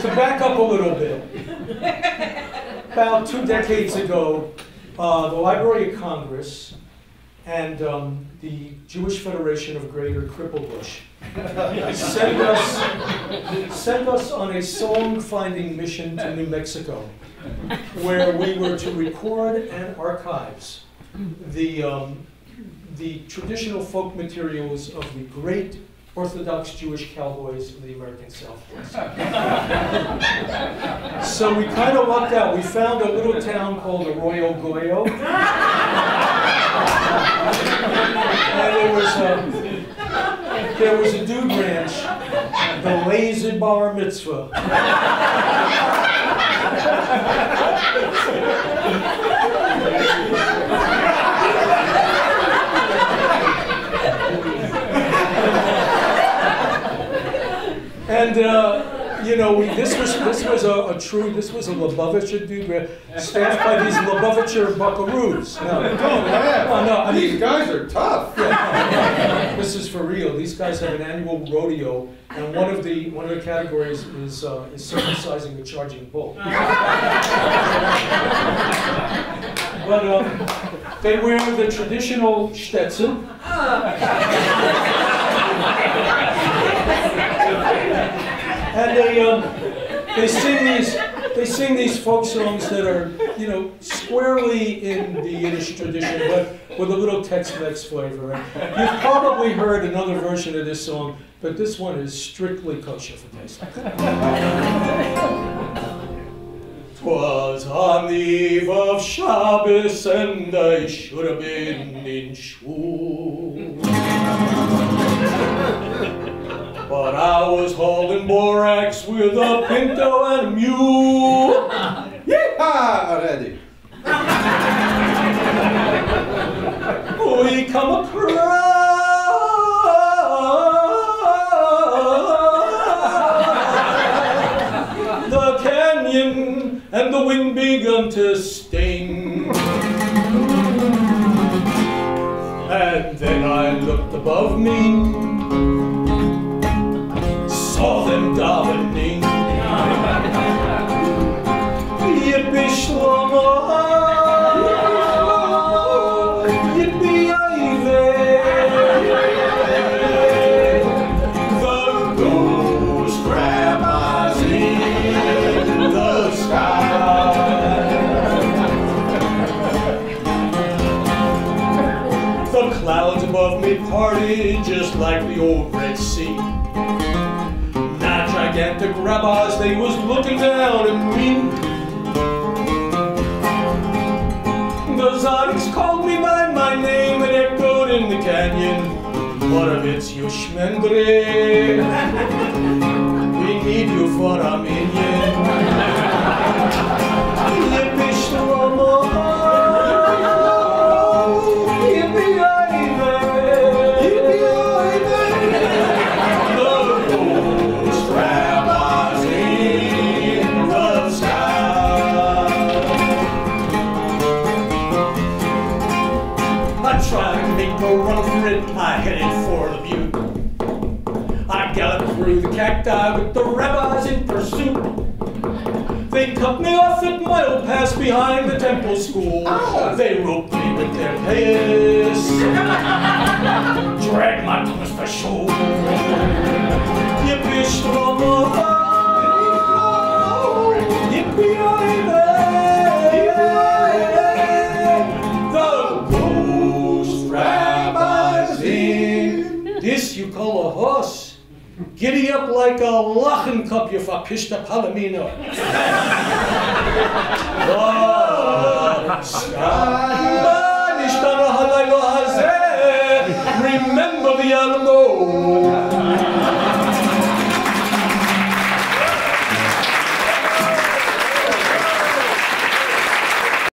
to back up a little bit, about 2 decades ago, the Library of Congress and the Jewish Federation of Greater Cripplebush sent us on a song-finding mission to New Mexico, where we were to record and archive the traditional folk materials of the great Orthodox Jewish cowboys of the American Southwest. So we kind of lucked out. We found a little town called Arroyo Goyo. And there was a dude ranch, the Lazy Bar Mitzvah. And you know, this was a Lubavitcher dude, staffed by these Lubavitcher buckaroos. No, I mean, these guys are tough. Yeah, this is for real. These guys have an annual rodeo, and one of the categories is circumcising a charging bull. But they wear the traditional Stetson. And they sing these folk songs that are, you know, squarely in the Yiddish tradition, but with a little Tex-Mex flavor. And you've probably heard another version of this song, but this one is strictly kosher for taste. 'Twas on the eve of Shabbos, and I should have been in shul. But I was holding borax with a pinto and a mule. Yeehaw already. We come across the canyon, and the wind begun to sting. And then I looked above me, saw them davening. Yippee shlomo, yippee ayveh. The ghost rabbis in the sky. The clouds above me parted just like the old Red Sea. Gigantic rabbis, they was looking down at me. The Tzaddiks called me by my name and echoed in the canyon. Horowitz, you shmendre, we need you for a minyan. Yippee shlomo, yippee ayveh, yippee ayveh. Go run for it, I headed for the butte. I galloped through the cacti with the rabbis in pursuit. They cut me off at mile pass behind the temple school. Ow. They roped me with their payas, dragged my tongues for shoulder. Yippee shlomo, yippee ayveh. This you call a horse? Giddy up like a lachen cup, you verpischter Palomino. Remember the Alamo.